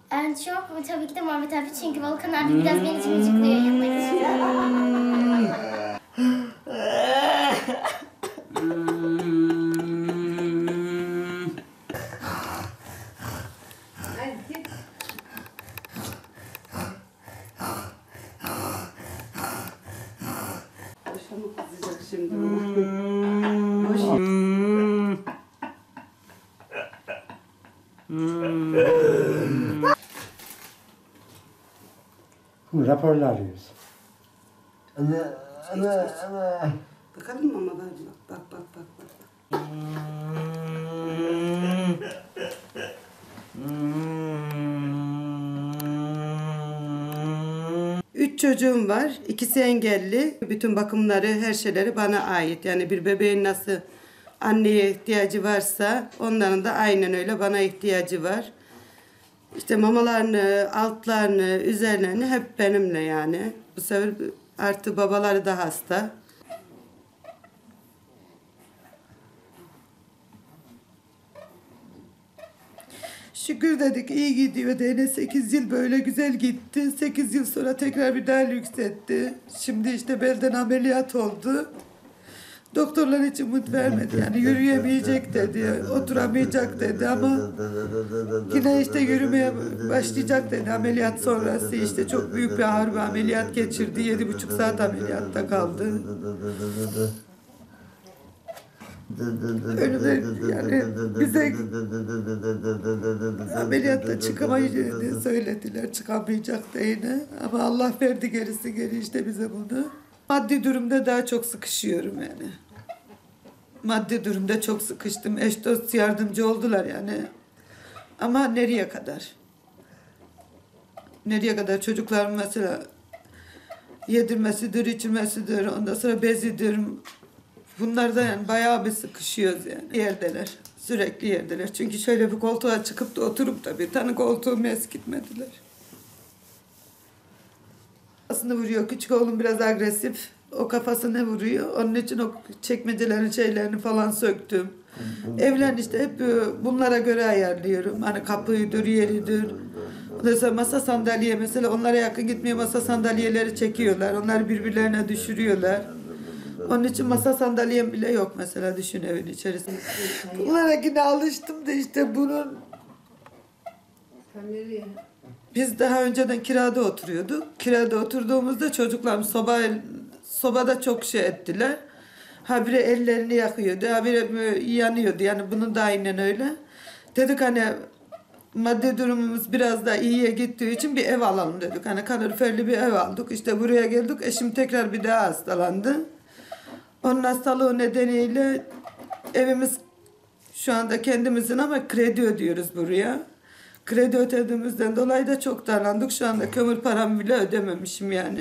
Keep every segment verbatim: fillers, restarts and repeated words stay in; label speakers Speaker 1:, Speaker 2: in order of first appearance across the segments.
Speaker 1: En çok tabii ki de Muhammed abi, çünkü Volkan abi biraz beni cimcikliyor yanına geçiyor.
Speaker 2: Boşanma kızacak şimdi.
Speaker 3: Raporlar arıyoruz.
Speaker 4: Ana, ana, ana.
Speaker 2: Bakalım mı ama bak bak bak bak bak. Üç çocuğum var. İkisi engelli. Bütün bakımları, her şeyleri bana ait. Yani bir bebeğin nasıl anneye ihtiyacı varsa onların da aynen öyle bana ihtiyacı var. İşte mamalarını, altlarını, üzerlerini hep benimle yani. Bu sefer artık babaları da hasta. Şükür dedik, iyi gidiyor. Dene sekiz yıl böyle güzel gitti. sekiz yıl sonra tekrar bir daha yükseltti. Şimdi işte belden ameliyat oldu. Doktorlar hiç umut vermedi. Yani yürüyemeyecek dedi, oturamayacak dedi ama yine işte yürümeye başlayacak dedi. Ameliyat sonrası işte çok büyük bir ağır bir ameliyat geçirdi. Yedi buçuk saat ameliyatta kaldı. Önüme yani bize ameliyatta çıkamayacağını söylediler, çıkamayacak da yine. Ama Allah verdi gerisi geri işte bize bunu. Maddi durumda daha çok sıkışıyorum yani. Maddi durumda çok sıkıştım. Eş dost yardımcı oldular yani. Ama nereye kadar? Nereye kadar çocuklarım mesela yedirmesidir, içirmesidir, ondan sonra bezidir. Bunlarda yani bayağı bir sıkışıyoruz yani. Yerdeler. Sürekli yerdeler. Çünkü şöyle bir koltuğa çıkıp da oturup da bir tane koltuğumu eskitmediler. Aslında vuruyor. Küçük oğlum biraz agresif. O kafasına vuruyor. Onun için o çekmecelerin şeylerini falan söktüm. Evlen işte hep bunlara göre ayarlıyorum. Hani kapıyıdır, yeridir. Mesela masa sandalye mesela onlara yakın gitmiyor. Masa sandalyeleri çekiyorlar. Onları birbirlerine düşürüyorlar. Onun için masa sandalyem bile yok mesela, düşün evin içerisinde. Bunlara yine alıştım da işte bunun... Biz daha önceden kirada oturuyorduk. Kirada oturduğumuzda çocuklarım soba, sobada çok şey ettiler. Habire ellerini yakıyordu, habire yanıyordu. Yani bunun da aynen öyle. Dedik hani maddi durumumuz biraz daha iyiye gittiği için bir ev alalım dedik. Hani kaloriferli bir ev aldık. İşte buraya geldik. Eşim tekrar bir daha hastalandı. Onun hastalığı nedeniyle evimiz şu anda kendimizin ama kredi ödüyoruz buraya. Kredi ödediğimizden dolayı da çok darlandık. Şu anda kömür paramı bile ödememişim yani.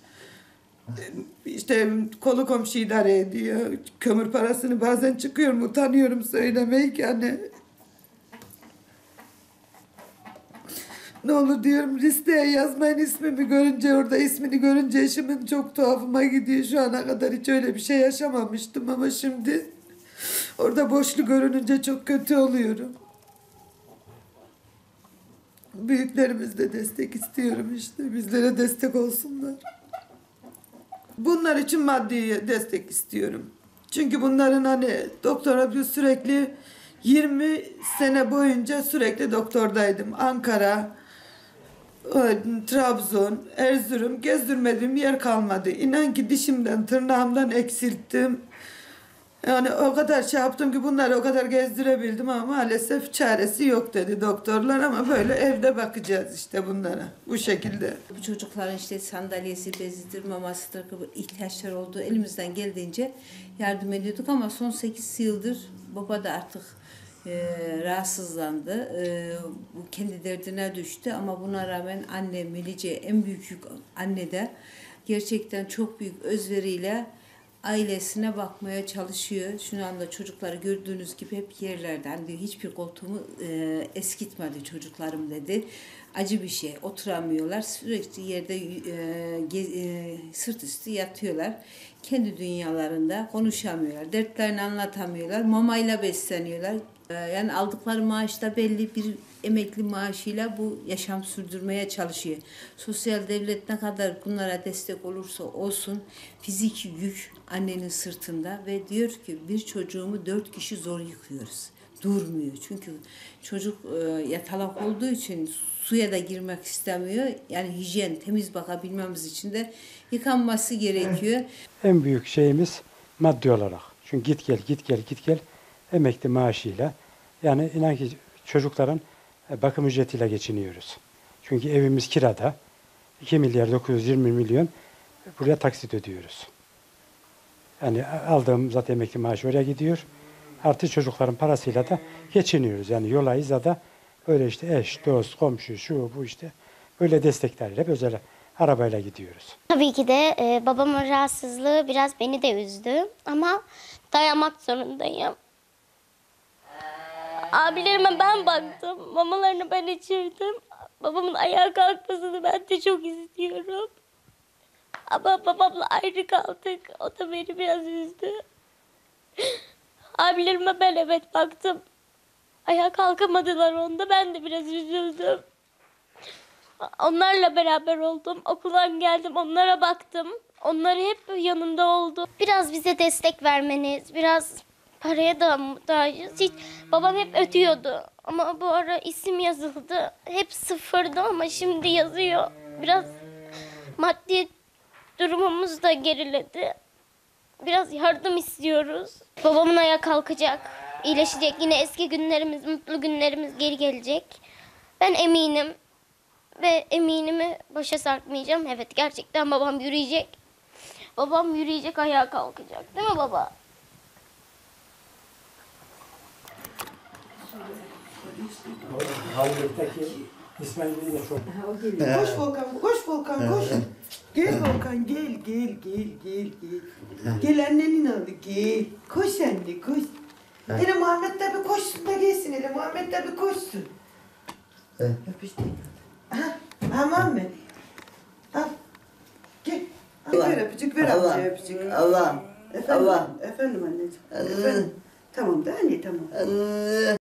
Speaker 2: İşte kolu komşu idare ediyor. Kömür parasını bazen çıkıyorum, utanıyorum söylemeyi yani. Ne olur diyorum listeye yazmayın, ismimi görünce, orada ismini görünce eşimin çok tuhafıma gidiyor. Şu ana kadar hiç öyle bir şey yaşamamıştım ama şimdi orada boşluk görününce çok kötü oluyorum. Büyüklerimiz de destek istiyorum işte. Bizlere destek olsunlar. Bunlar için maddi destek istiyorum. Çünkü bunların hani doktora sürekli yirmi sene boyunca sürekli doktordaydım. Ankara, Trabzon, Erzurum, gezdirmediğim yer kalmadı. İnan ki dişimden, tırnağımdan eksilttim. Yani o kadar şey yaptım ki bunları o kadar gezdirebildim ama maalesef çaresi yok dedi doktorlar, ama böyle evde bakacağız işte bunlara bu şekilde.
Speaker 5: Bu çocukların işte sandalyesi, bezidir, mamasıdır, ihtiyaçları olduğu elimizden geldiğince yardım ediyorduk ama son sekiz yıldır baba da artık e, rahatsızlandı. E, bu kendi derdine düştü ama buna rağmen anne Melice, en büyük yük anne de gerçekten çok büyük özveriyle ailesine bakmaya çalışıyor. Şu anda çocukları gördüğünüz gibi hep yerlerden, hiçbir koltuğumu e, eskitmedi çocuklarım dedi. Acı bir şey, oturamıyorlar. Sürekli yerde e, gez, e, sırt üstü yatıyorlar. Kendi dünyalarında konuşamıyorlar. Dertlerini anlatamıyorlar. Mamayla besleniyorlar. E, yani aldıkları maaşta belli bir emekli maaşıyla bu yaşam sürdürmeye çalışıyor. Sosyal devlet ne kadar bunlara destek olursa olsun fiziki yük annenin sırtında ve diyor ki bir çocuğumu dört kişi zor yıkıyoruz. Durmuyor. Çünkü çocuk e, yatalak olduğu için suya da girmek istemiyor. Yani hijyen, temiz bakabilmemiz için de yıkanması gerekiyor.
Speaker 3: En büyük şeyimiz maddi olarak. Çünkü git gel, git gel, git gel emekli maaşıyla. Yani inan ki çocukların bakım ücretiyle geçiniyoruz. Çünkü evimiz kirada. iki milyar dokuz yüz yirmi milyon buraya taksit ödüyoruz. Yani aldığım zaten emekli maaşı oraya gidiyor. Artı çocukların parasıyla da geçiniyoruz. Yani yolayız da böyle işte eş, dost, komşu, şu bu işte böyle desteklerle hep özel arabayla gidiyoruz.
Speaker 1: Tabii ki de e, babamın rahatsızlığı biraz beni de üzdü ama dayanmak zorundayım. Abilerime ben baktım, mamalarını ben içirdim. Babamın ayağa kalkmasını ben de çok istiyorum. Ama babamla ayrı kaldık, o da beni biraz üzdü. Abilerime ben evet baktım. Ayağa kalkamadılar onda, ben de biraz üzüldüm. Onlarla beraber oldum. Okuldan geldim, onlara baktım. Onlar hep yanında oldu. Biraz bize destek vermeniz, biraz paraya da muhtacız. Hiç, babam hep ödüyordu. Ama bu ara isim yazıldı. Hep sıfırdı ama şimdi yazıyor. Biraz maddi durumumuz da geriledi. Biraz yardım istiyoruz. Babamın ayağı kalkacak, iyileşecek. Yine eski günlerimiz, mutlu günlerimiz geri gelecek. Ben eminim. Ve eminimi başa sarkmayacağım. Evet, gerçekten babam yürüyecek. Babam yürüyecek, ayağa kalkacak. Değil mi baba?
Speaker 3: Halbuki İsmail'i de çok.
Speaker 2: Koş Volkan, koş Volkan, koş. Gel Volkan, gel, gel, gel, gel, gel. Gel annenin oğlu, gel. Koş anne, koş. Hele Muhammed de bir koşsun da gelsin, hele Muhammed de bir koşsun. Öpüştük. Ha, ha Muhammed. Al. Gel. Al, ver öpücük, ver
Speaker 4: Allah,
Speaker 2: amcaya öpücük.
Speaker 4: Allah,
Speaker 2: Efendim,
Speaker 4: Allah.
Speaker 2: efendim anneciğim. Efendim. Tamam da anne, tamam.
Speaker 4: Allah.